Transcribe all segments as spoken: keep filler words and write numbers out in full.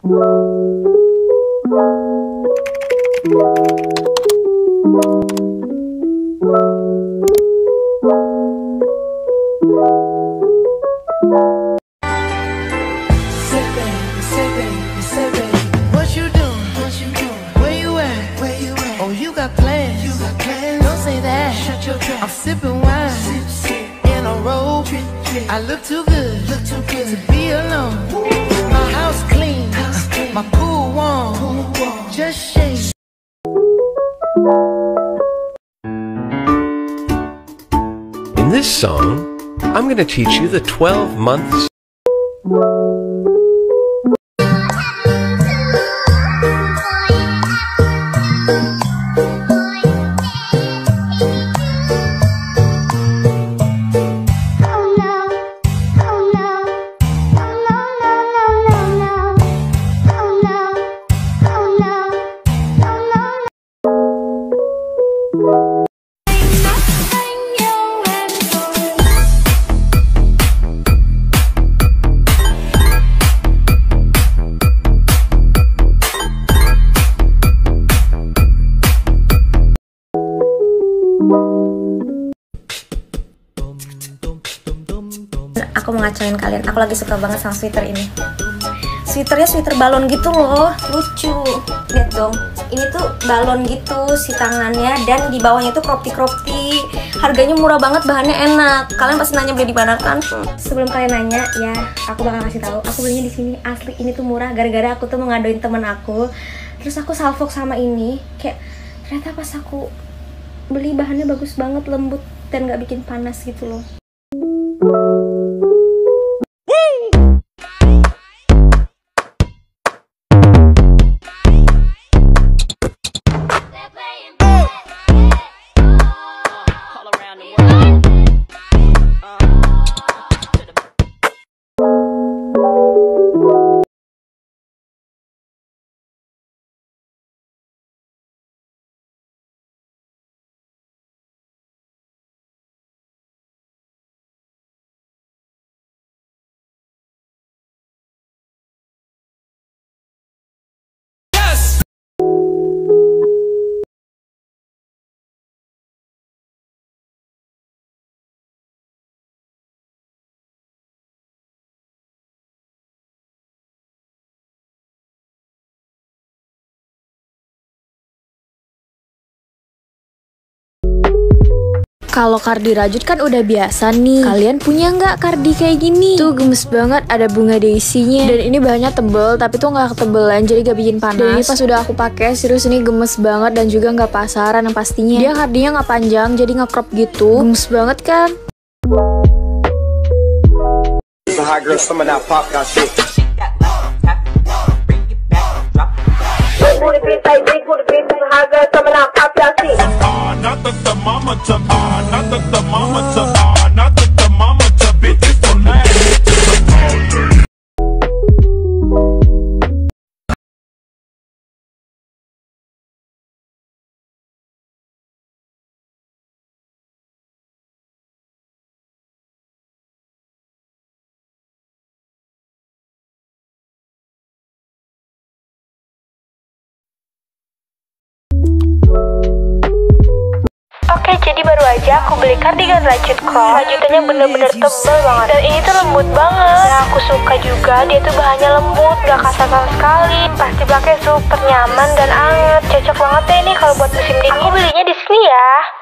I look too good, look too good to be alone. My house clean, my pool warm, just shake. In this song, I'm going to teach you the twelve months. Aku mau ngacauin kalian, aku lagi suka banget sama sweater ini. Sweaternya sweater balon gitu loh, lucu. Lihat dong, ini tuh balon gitu si tangannya, dan di bawahnya tuh crop tee crop tee. Harganya murah banget, bahannya enak. Kalian pasti nanya beli di mana kan? Sebelum kalian nanya ya, aku bakal kasih tahu. Aku belinya di sini asli, ini tuh murah. Gara-gara aku tuh mau ngadoin temen aku, terus aku salfok sama ini. Kayak ternyata pas aku beli bahannya bagus banget, lembut dan nggak bikin panas gitu loh. Kalau kardi rajut kan udah biasa nih. Kalian punya nggak kardi kayak gini? Tuh gemes banget, ada bunga daisy-nya. Dan ini bahannya tebel, tapi tuh nggak ketebelan, jadi gak bikin panas. Dan ini pas udah aku pakai, serius ini gemes banget dan juga nggak pasaran yang pastinya. Dia kardinya nggak panjang, jadi nggak crop gitu. Gemes banget kan? Oke, jadi baru aja aku beli kardigan rajut cross. Rajutannya bener-bener tebel banget, dan ini tuh lembut banget. Dan aku suka juga, dia tuh bahannya lembut, gak kasar sama sekali. Pasti pakai super nyaman dan anget. Cocok banget deh ini kalau buat musim dingin. Aku belinya di sini ya.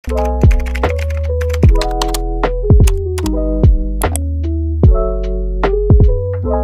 Bye.